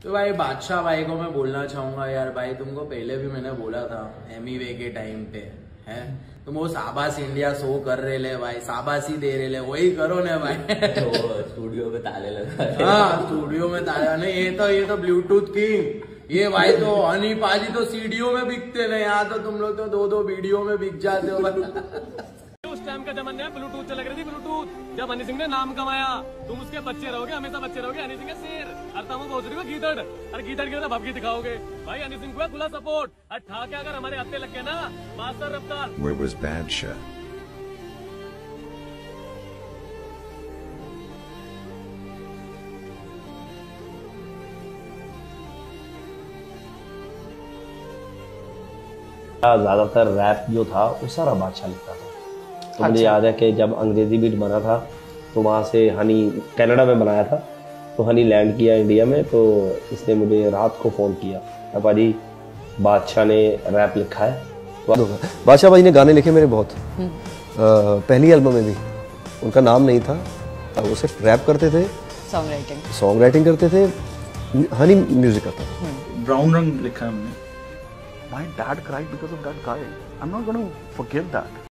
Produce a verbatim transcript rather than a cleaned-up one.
तो भाई बादशाह भाई को मैं बोलना चाहूंगा यार, भाई तुमको पहले भी मैंने बोला था एमीवे के टाइम पे है, तुम वो साबास इंडिया शो कर रहे ले भाई, साबासी दे रहे ले, वही करो ना भाई। तो स्टूडियो में ताले लगा। हाँ स्टूडियो में ताले नहीं, ये तो ये तो ब्लूटूथ किंग, ये भाई तो हनी पाजी तो सीडीओ में बिकते ना, यहाँ तो तुम लोग तो दो दो वीडियो में बिक जाते हो। उस टाइम का जमाना है ब्लूटूथ चला रही थी, ब्लूटूथ जब हनी सिंह ने नाम कमाया, तुम उसके बच्चे रहोगे, हमेशा बच्चे रहोगे। हनी सिंह है शेर, और तुम पहुंच रही हो गीदड़, अरे गीदड़ की तरह भभकी दिखाओगे भाई। हनी सिंह को खुला सपोर्ट, और ठा के अगर हमारे हत्थे लग गए ना, मास्टर रफ्तार। Where was Badshah? ज्यादातर रैप जो था वो सारा बादशाह लिखता था। तो मुझे याद है कि जब अंग्रेजी बीट बना था तो वहाँ से हनी कनाडा में बनाया था, तो हनी लैंड किया इंडिया में, तो इसने मुझे रात को फ़ोन किया, पापा जी बादशाह ने रैप लिखा है। तो बादशाह भाई ने गाने लिखे मेरे बहुत, आ, पहली एल्बम में भी उनका नाम नहीं था, वो सिर्फ रैप करते थे, सॉन्ग राइटिंग सॉन्ग राइटिंग करते थे, हनी म्यूजिक करता था। ब्राउन रंग लिखा है हमने। My dad cried because of that guy. I'm not going to forgive that.